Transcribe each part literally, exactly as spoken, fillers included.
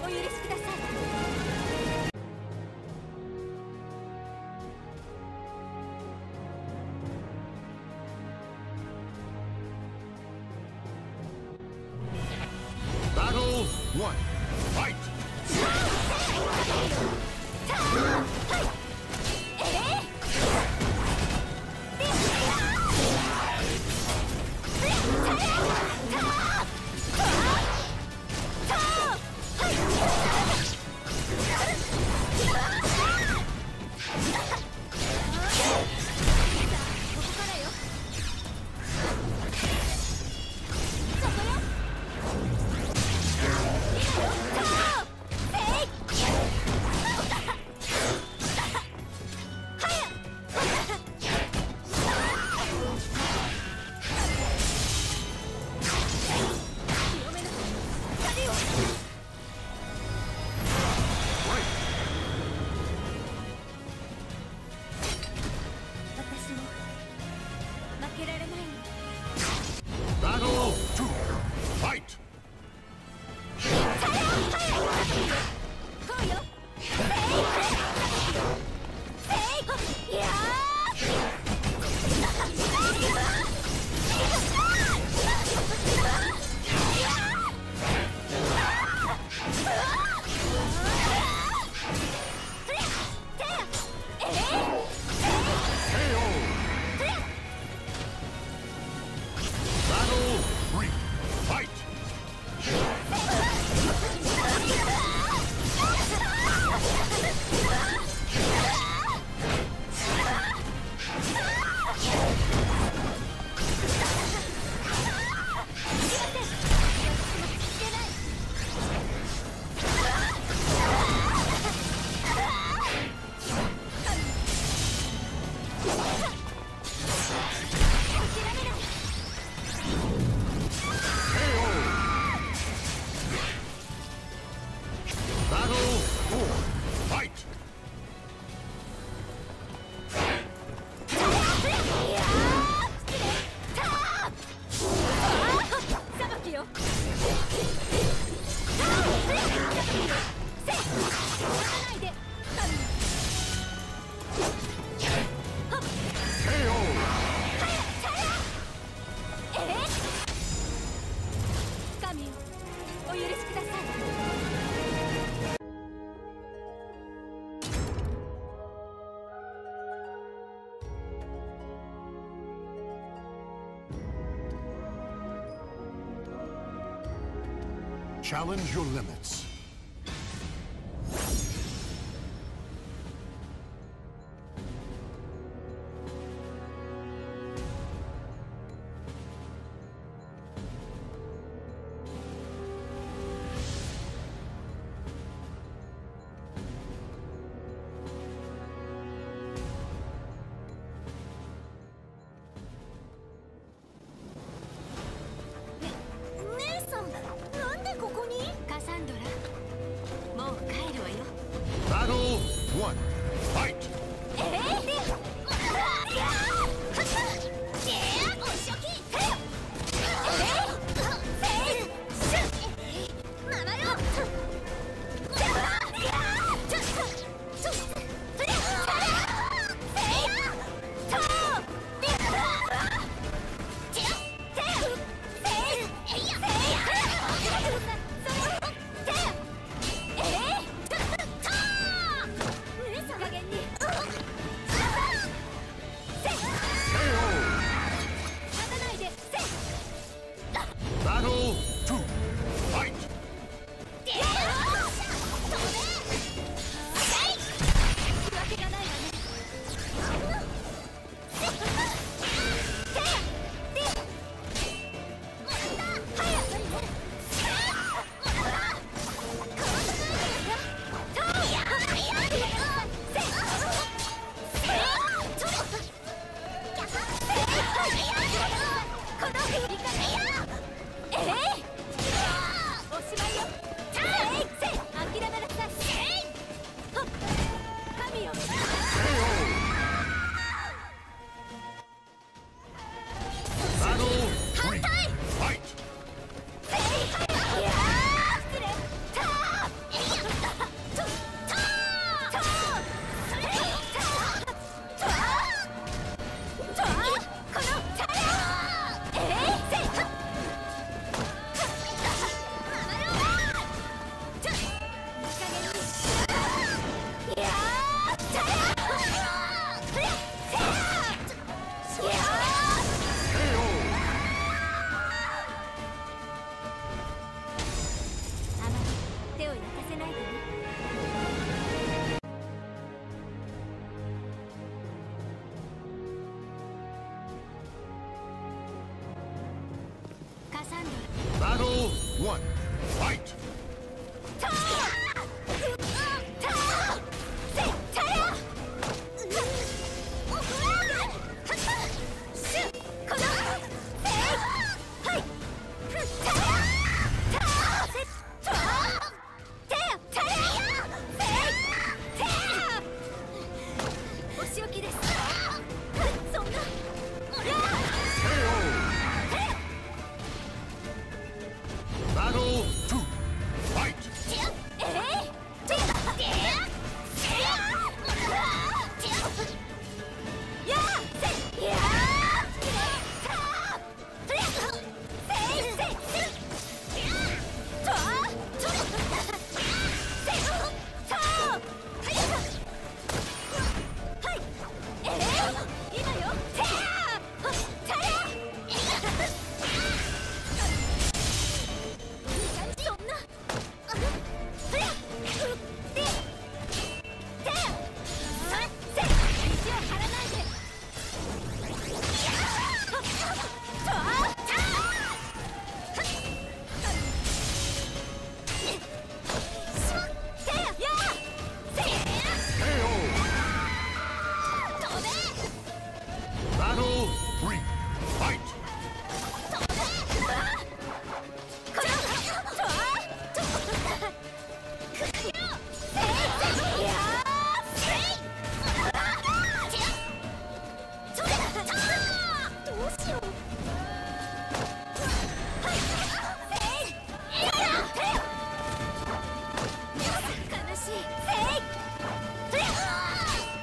許しください。 Battle one. Fight! お許しください。 Challenge your limits. Battle one. Fight! を焼かせないでね。カサンドラ。 Battle one. Fight! ターターせタヤシュこのせはいタヤターせターテヤタヤせテヤお仕置きです。そんな Battle two. Fight! えいテヤテヤやせやターテヤせせターせターはいえい今よテヤテヤそんなテヤテヤテヤせ意地を張らないでターターテヤやせ K O! 飛べ Battle three. Fight! 飛べこのターくよせいやせいそれどうしようはいせいやて悲しいせいえい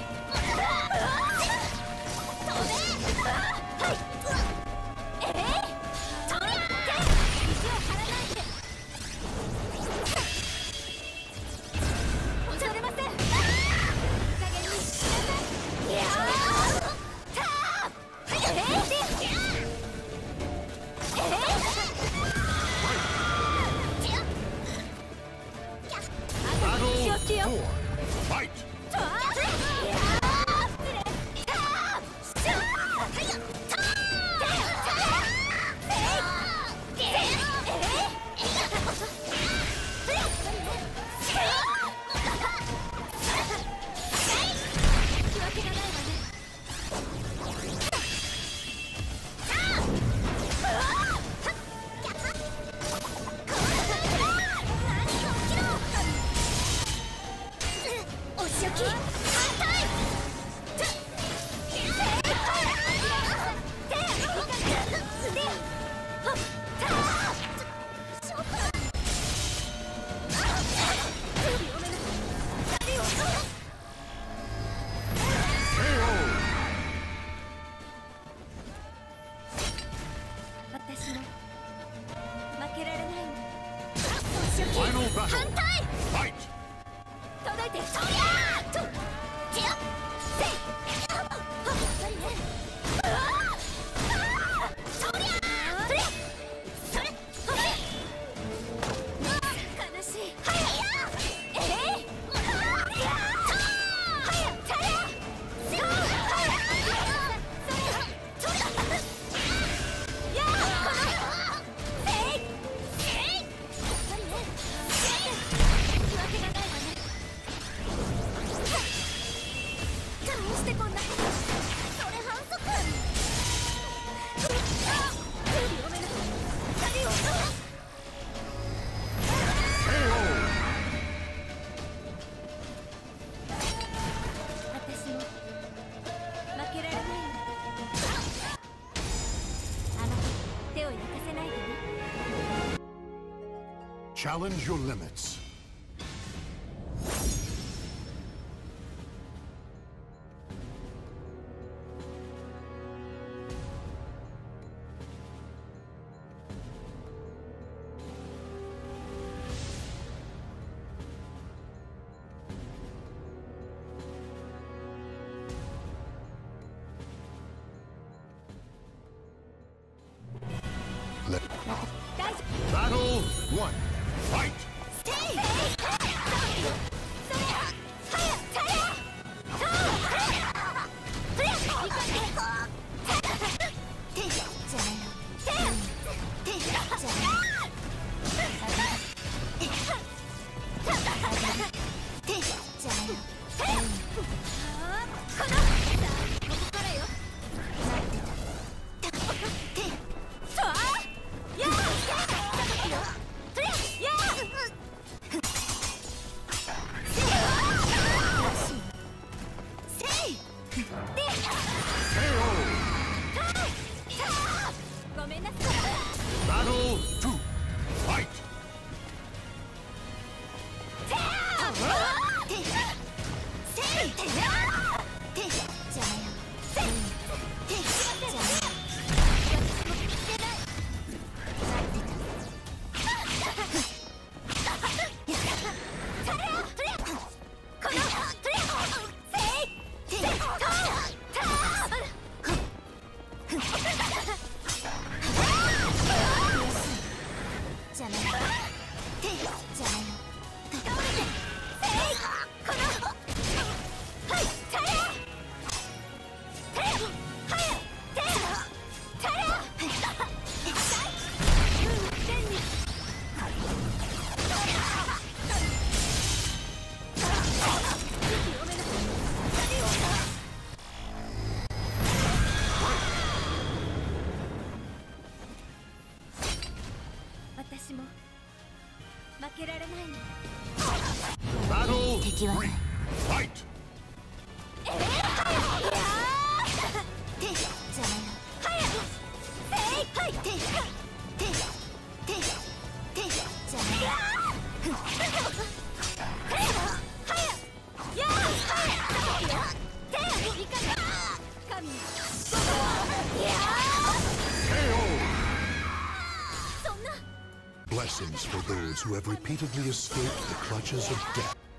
飛べはいえいそりゃ意地を張らないで恐れません。いい加減にしなさい。いやーたーえいえい Battle 気をつけよ four. Fight! たーいやー失礼たーしゃーはいよたーせいせいえい気分けがないわね。お仕置き反対私も負けられないの。お仕置き Final battle. 反対 Fight! 届いてそりゃーとてやせいやっぱりねうわーそりゃーそれそれほれ悲しいはややえいやたーはやたやせいはやそれそれやこのせいせいやっぱりね気分けがないわね。どうしてこんなことそれ反則強めの光を K O! 私も負けられないの。あなた手を焼かせないでね。 Challenge your limits. Let 大丈夫 Battle one. Fight! ステイけられないの。 Battle 敵はない。 three. Fight! えー、はやいやーてじゃないの。はやえいはいてててててじゃないの。ふんはやはややーはやていかな神いやー K O! そんな Blessings for those who have repeatedly escaped the clutches of death.